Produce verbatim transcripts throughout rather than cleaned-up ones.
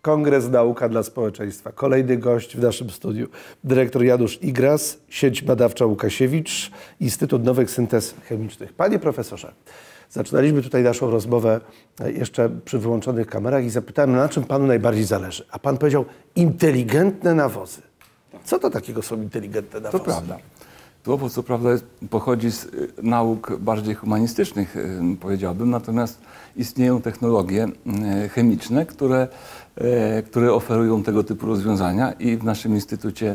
Kongres Nauka dla Społeczeństwa. Kolejny gość w naszym studiu. Dyrektor Janusz Igras, Sieć Badawcza Łukasiewicz, Instytut Nowych Syntez Chemicznych. Panie profesorze, zaczynaliśmy tutaj naszą rozmowę jeszcze przy wyłączonych kamerach i zapytałem, na czym panu najbardziej zależy. A pan powiedział, inteligentne nawozy. Co to takiego są inteligentne nawozy? To prawda. To co prawda pochodzi z nauk bardziej humanistycznych, powiedziałbym, natomiast istnieją technologie chemiczne, które, które oferują tego typu rozwiązania i w naszym instytucie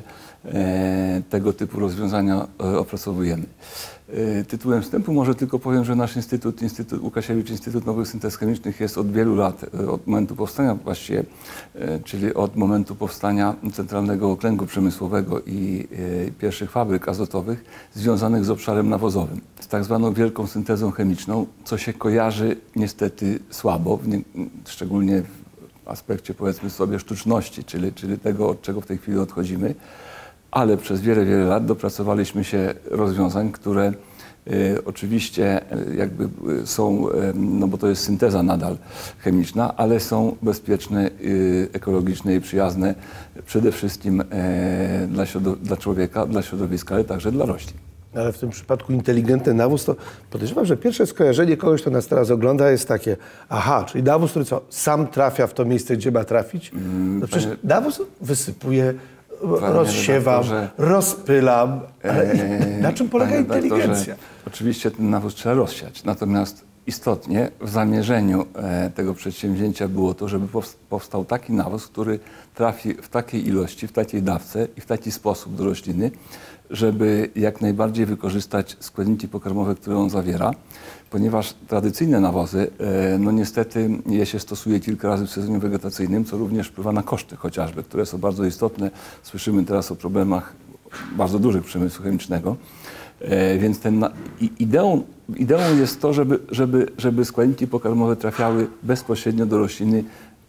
tego typu rozwiązania opracowujemy. Tytułem wstępu może tylko powiem, że nasz Instytut, Instytut Łukasiewicz, Instytut Nowych Syntez Chemicznych jest od wielu lat, od momentu powstania właściwie, czyli od momentu powstania Centralnego Okręgu Przemysłowego i pierwszych fabryk azotowych związanych z obszarem nawozowym, z tak zwaną wielką syntezą chemiczną, co się kojarzy niestety słabo, szczególnie w aspekcie, powiedzmy sobie, sztuczności, czyli, czyli tego, od czego w tej chwili odchodzimy. Ale przez wiele, wiele lat dopracowaliśmy się rozwiązań, które y, oczywiście y, jakby są, y, no bo to jest synteza nadal chemiczna, ale są bezpieczne, y, ekologiczne i przyjazne przede wszystkim y, dla, dla człowieka, dla środowiska, ale także dla roślin. Ale w tym przypadku inteligentny nawóz, to podejrzewam, że pierwsze skojarzenie kogoś, kto nas teraz ogląda, jest takie, aha, czyli nawóz, który co, sam trafia w to miejsce, gdzie ma trafić? No przecież panie... nawóz wysypuje, rozsiewam, rozpylam. Ale eee, na czym polega inteligencja? Oczywiście ten nawóz trzeba rozsiać. Natomiast istotnie w zamierzeniu e, tego przedsięwzięcia było to, żeby powstał taki nawóz, który trafi w takiej ilości, w takiej dawce i w taki sposób do rośliny, żeby jak najbardziej wykorzystać składniki pokarmowe, które on zawiera, ponieważ tradycyjne nawozy, e, no niestety je się stosuje kilka razy w sezonie wegetacyjnym, co również wpływa na koszty chociażby, które są bardzo istotne. Słyszymy teraz o problemach bardzo dużych przemysłu chemicznego, e, więc ten, i, ideą, ideą jest to, żeby, żeby, żeby składniki pokarmowe trafiały bezpośrednio do rośliny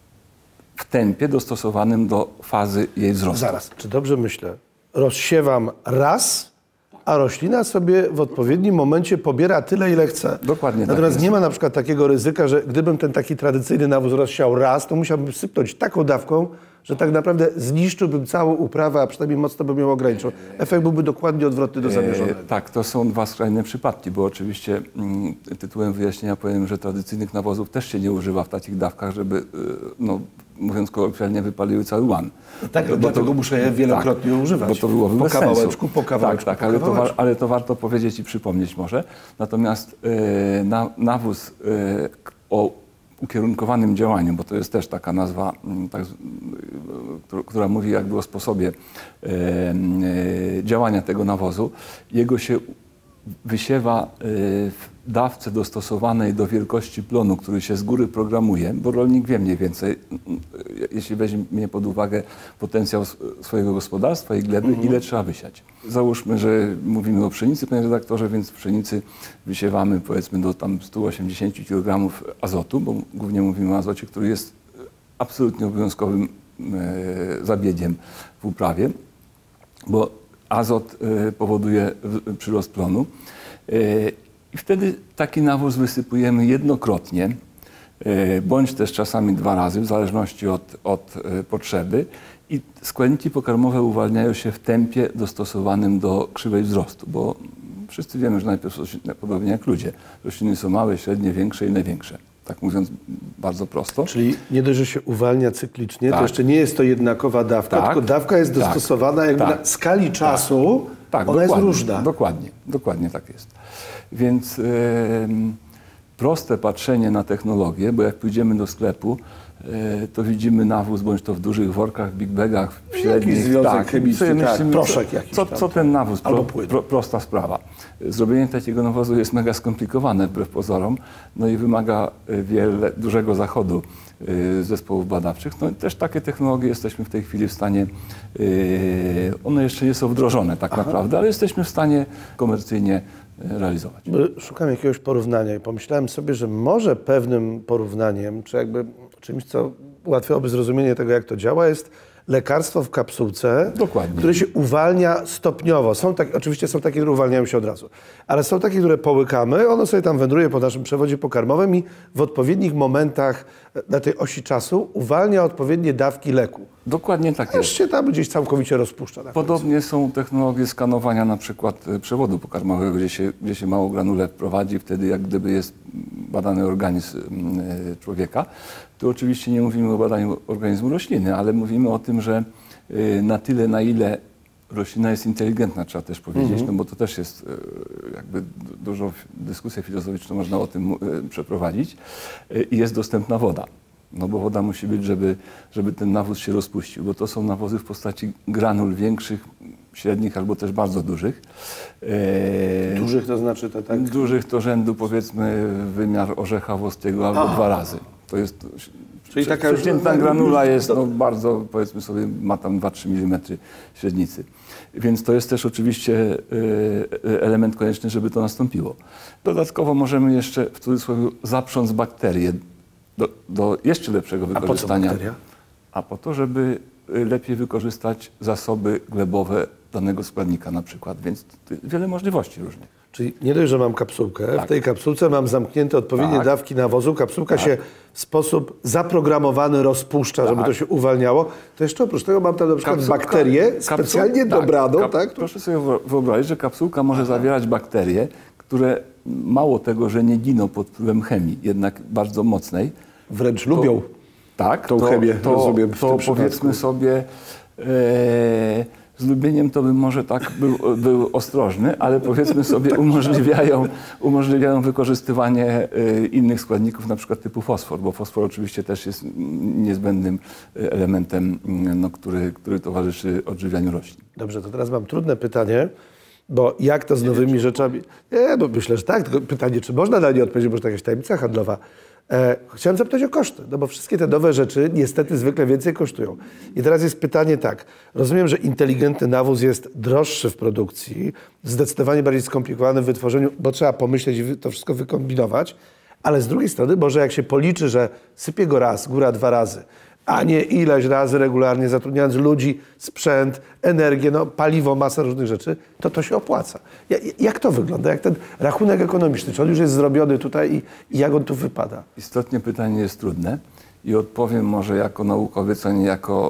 w tempie dostosowanym do fazy jej wzrostu. Zaraz, czy dobrze myślę? Rozsiewam raz, a roślina sobie w odpowiednim momencie pobiera tyle, ile chce. Dokładnie. Natomiast tak nie ma na przykład takiego ryzyka, że gdybym ten taki tradycyjny nawóz rozsiał raz, to musiałbym sypnąć taką dawką, że tak naprawdę zniszczyłbym całą uprawę, a przynajmniej mocno bym ją ograniczył. Efekt byłby dokładnie odwrotny do zamierzonego. E, tak, to są dwa skrajne przypadki, bo oczywiście m, tytułem wyjaśnienia powiem, że tradycyjnych nawozów też się nie używa w takich dawkach, żeby, no, mówiąc kolokwialnie, wypaliły cały łan. Tak, bo dlatego to, muszę je wielokrotnie tak, używać. Bo to byłoby po bez kawałeczku, sensu. po kawałeczku, Tak, tak, po ale, kawałeczku. To, ale to warto powiedzieć i przypomnieć może. Natomiast e, na, nawóz e, o ukierunkowanym działaniu, bo to jest też taka nazwa, tak, która mówi jakby o sposobie e, e, działania tego nawozu. Jego się wysiewa e, w dawce dostosowanej do wielkości plonu, który się z góry programuje, bo rolnik wie mniej więcej, jeśli weźmie pod uwagę potencjał swojego gospodarstwa i gleby, mhm. ile trzeba wysiać. Załóżmy, że mówimy o pszenicy, panie redaktorze, więc w pszenicy wysiewamy powiedzmy do tam stu osiemdziesięciu kilogramów azotu, bo głównie mówimy o azocie, który jest absolutnie obowiązkowym e, zabiegiem w uprawie, bo azot e, powoduje w, przyrost plonu. E, I wtedy taki nawóz wysypujemy jednokrotnie, bądź też czasami dwa razy, w zależności od, od potrzeby. I składniki pokarmowe uwalniają się w tempie dostosowanym do krzywej wzrostu, bo wszyscy wiemy, że najpierw są podobnie jak ludzie. Rośliny są małe, średnie, większe i największe. Tak mówiąc bardzo prosto. Czyli nie dość, że się uwalnia cyklicznie, tak. to jeszcze nie jest to jednakowa dawka, tak. tylko dawka jest dostosowana tak. jakby tak. na skali czasu, tak. ona tak, jest różna. Dokładnie, dokładnie tak jest. Więc yy, proste patrzenie na technologię, bo jak pójdziemy do sklepu, yy, to widzimy nawóz, bądź to w dużych workach, big bagach, w średnich. Jakiś związek tak, chemiczny, myślimy, tak, proszek jakiś co, tam, co ten nawóz? Albo pro, pro, prosta sprawa. Zrobienie takiego nawozu jest mega skomplikowane wbrew pozorom, no i wymaga wiele, dużego zachodu yy, zespołów badawczych. No i też takie technologie jesteśmy w tej chwili w stanie, yy, one jeszcze nie są wdrożone tak Aha. naprawdę, ale jesteśmy w stanie komercyjnie realizować. Szukam jakiegoś porównania i pomyślałem sobie, że może pewnym porównaniem, czy jakby czymś, co ułatwiałoby zrozumienie tego, jak to działa, jest lekarstwo w kapsułce, Dokładnie. które się uwalnia stopniowo. Są tak, oczywiście są takie, które uwalniają się od razu, ale są takie, które połykamy, ono sobie tam wędruje po naszym przewodzie pokarmowym i w odpowiednich momentach na tej osi czasu uwalnia odpowiednie dawki leku. Dokładnie tak jest. Też się tam gdzieś całkowicie rozpuszcza. Na Podobnie są technologie skanowania na przykład e, przewodu pokarmowego, gdzie się, gdzie się mało granule wprowadzi, wtedy jak gdyby jest badany organizm e, człowieka. Tu oczywiście nie mówimy o badaniu organizmu rośliny, ale mówimy o tym, że e, na tyle, na ile roślina jest inteligentna, trzeba też powiedzieć, mhm. no bo to też jest e, jakby dużą dyskusję filozoficzną można o tym e, przeprowadzić e, i jest dostępna woda. No bo woda musi być, żeby, żeby ten nawóz się rozpuścił, bo to są nawozy w postaci granul większych, średnich albo też bardzo dużych. E, dużych to znaczy to tak? Dużych to rzędu powiedzmy wymiar orzecha włoskiego albo A. dwa razy. To jest, Czyli prze, taka przeciętna już, granula jest no, bardzo, powiedzmy sobie, ma tam dwa do trzech milimetrów średnicy. Więc to jest też oczywiście y, element konieczny, żeby to nastąpiło. Dodatkowo możemy jeszcze w cudzysłowie zaprząc bakterie Do, do jeszcze lepszego wykorzystania. A po co bakteria? A po to, żeby lepiej wykorzystać zasoby glebowe danego składnika na przykład, więc wiele możliwości różnych. Czyli nie dość, że mam kapsułkę, tak. w tej kapsułce mam zamknięte odpowiednie tak. dawki nawozu, kapsułka tak. się w sposób zaprogramowany rozpuszcza, tak. żeby to się uwalniało, to jeszcze oprócz tego mam tam na przykład kapsułka, bakterię specjalnie kapsuł, dobraną. Tak, tak? Proszę sobie wyobrazić, że kapsułka może Aha. zawierać bakterie, które mało tego, że nie giną pod wpływem chemii, jednak bardzo mocnej. Wręcz to, lubią tak, tą to, chemię, to, rozumiem, to powiedzmy sobie, e, z lubieniem to bym może tak był, był ostrożny, ale powiedzmy sobie umożliwiają, umożliwiają wykorzystywanie e, innych składników, na przykład typu fosfor, bo fosfor oczywiście też jest niezbędnym elementem, no, który, który towarzyszy odżywianiu roślin. Dobrze, to teraz mam trudne pytanie. Bo jak to z nie nowymi wiem, rzeczami... Nie, no myślę, że tak. Tylko pytanie, czy można na nie odpowiedzieć, bo to jakaś tajemnica handlowa. E, chciałem zapytać o koszty, no bo wszystkie te nowe rzeczy niestety zwykle więcej kosztują. I teraz jest pytanie tak. Rozumiem, że inteligentny nawóz jest droższy w produkcji, zdecydowanie bardziej skomplikowany w wytworzeniu, bo trzeba pomyśleć i to wszystko wykombinować, ale z drugiej strony może jak się policzy, że sypie go raz, góra dwa razy, a nie ileś razy regularnie zatrudniając ludzi, sprzęt, energię, no, paliwo, masę różnych rzeczy, to to się opłaca. Jak to wygląda? Jak ten rachunek ekonomiczny? Czy on już jest zrobiony tutaj i, i jak on tu wypada? Istotnie pytanie jest trudne i odpowiem może jako naukowiec, a nie jako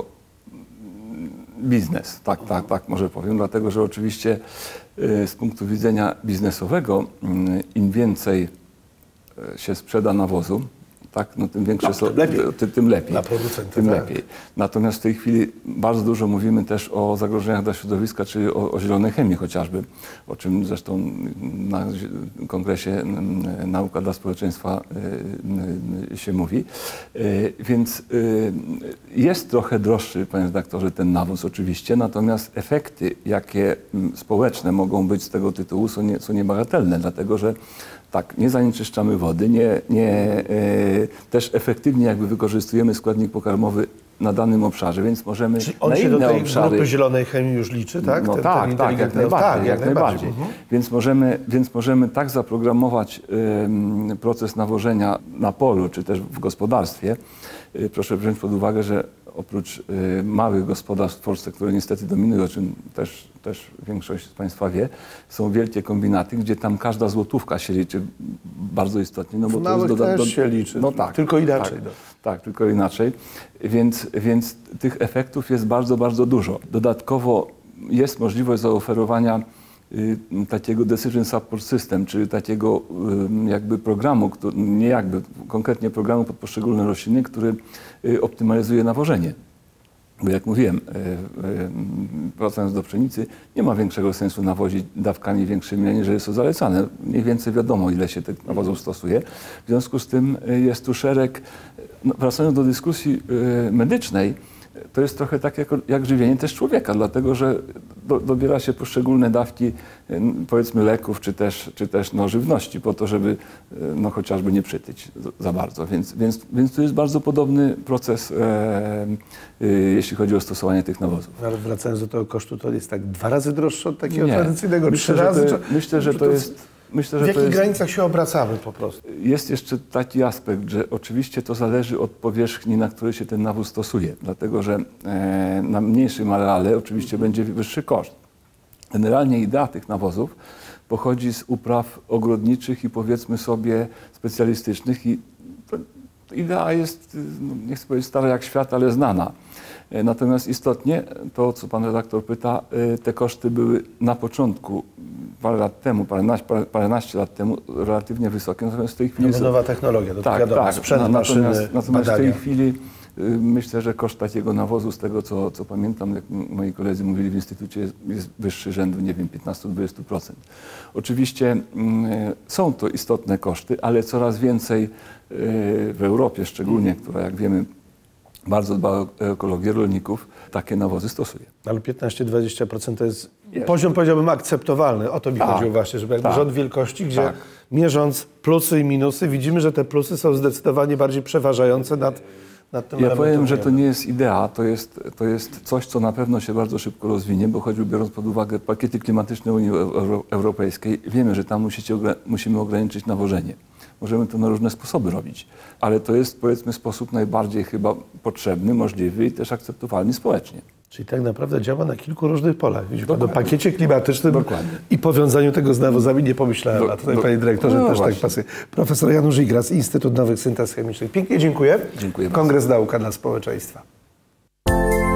biznes. Tak, tak, tak może powiem, dlatego że oczywiście z punktu widzenia biznesowego im więcej się sprzeda nawozu, tak, no tym większe no, są, tym lepiej. Tym, tym lepiej. Dla producenta, tym tak. lepiej. Natomiast w tej chwili bardzo dużo mówimy też o zagrożeniach dla środowiska, czyli o, o zielonej chemii chociażby, o czym zresztą na kongresie Nauka dla Społeczeństwa się mówi. Więc jest trochę droższy, panie redaktorze, ten nawóz oczywiście, natomiast efekty, jakie społeczne mogą być z tego tytułu, są, nie, są niebagatelne, dlatego że tak, nie zanieczyszczamy wody, nie, nie, e, też efektywnie jakby wykorzystujemy składnik pokarmowy na danym obszarze, więc możemy Czyli on na się inne do tej obszary... grupy zielonej chemii już liczy, tak? No ten, tak, ten tak, jak najbardziej. Tak, jak jak najbardziej. najbardziej. Mhm. Więc, możemy, więc możemy tak zaprogramować y, proces nawożenia na polu, czy też w gospodarstwie. Y, proszę wziąć pod uwagę, że oprócz y, małych gospodarstw w Polsce, które niestety dominują, o czym też, też większość z Państwa wie, są wielkie kombinaty, gdzie tam każda złotówka się liczy bardzo istotnie. No bo w to jest do, też do, się liczy, no tak, tylko inaczej. Tak, tak, tylko inaczej. Więc, więc tych efektów jest bardzo, bardzo dużo. Dodatkowo jest możliwość zaoferowania y, takiego decision support system, czyli takiego y, jakby programu, który, nie jakby, konkretnie programu pod poszczególne rośliny, który y, optymalizuje nawożenie. Bo jak mówiłem, y, y, wracając do pszenicy, nie ma większego sensu nawozić dawkami większymi, aniżeli jest to zalecane. Mniej więcej wiadomo, ile się tych nawozów stosuje. W związku z tym y, jest tu szereg, no, wracając do dyskusji y, medycznej, to jest trochę tak jak, jak żywienie też człowieka, dlatego że do, dobiera się poszczególne dawki, powiedzmy leków, czy też, czy też no, żywności, po to, żeby no, chociażby nie przytyć za bardzo. Więc, więc, więc to jest bardzo podobny proces, e, e, jeśli chodzi o stosowanie tych nawozów. Ale wracając do tego kosztu, to jest tak dwa razy droższe od takiego nie. tradycyjnego, myślę, trzy razy? To, myślę, że to jest... Myślę, że w jakich to jest, granicach się obracamy po prostu? jest jeszcze taki aspekt, że oczywiście to zależy od powierzchni, na której się ten nawóz stosuje, dlatego że e, na mniejszym areale oczywiście będzie wyższy koszt. Generalnie idea tych nawozów pochodzi z upraw ogrodniczych i powiedzmy sobie specjalistycznych i to, idea jest, no, nie chcę powiedzieć stara jak świat, ale znana. Natomiast istotnie to, co pan redaktor pyta, te koszty były na początku, parę lat temu, paręnaście, parę, paręnaście lat temu relatywnie wysokie, natomiast w tej chwili... No, nowa technologia, to tak, wiadomo, tak. sprzęt, Na, maszyny, natomiast, natomiast w tej badania. chwili myślę, że koszt takiego nawozu, z tego co, co pamiętam, jak moi koledzy mówili w Instytucie, jest, jest wyższy rzędu, nie wiem, piętnaście do dwudziestu procent. Oczywiście mm, są to istotne koszty, ale coraz więcej y, w Europie szczególnie, która jak wiemy bardzo dba o ekologię rolników, takie nawozy stosuje. Ale piętnaście do dwudziestu procent to jest Jest. poziom, powiedziałbym, akceptowalny. O to mi Tak. chodziło właśnie, żeby jakby Tak. rząd wielkości, gdzie Tak. mierząc plusy i minusy, widzimy, że te plusy są zdecydowanie bardziej przeważające nad, nad tym Ja elementem powiem, że to ujemnym. nie jest idea, to jest, to jest coś, co na pewno się bardzo szybko rozwinie, bo choćby biorąc pod uwagę pakiety klimatyczne Unii Euro- Europejskiej, wiemy, że tam musicie, ogra- musimy ograniczyć nawożenie. Możemy to na różne sposoby robić, ale to jest, powiedzmy, sposób najbardziej chyba potrzebny, możliwy i też akceptowalny społecznie. Czyli tak naprawdę działa na kilku różnych polach. Widzi pan, o Dokładnie. pakiecie klimatycznym Dokładnie. i powiązaniu tego z nawozami nie pomyślałem, Do- a tutaj do- panie dyrektorze no też właśnie. tak pasuje. Profesor Janusz Igras, Instytut Nowych Syntez Chemicznych. Pięknie dziękuję. Dziękuję bardzo. Kongres Nauka dla Społeczeństwa.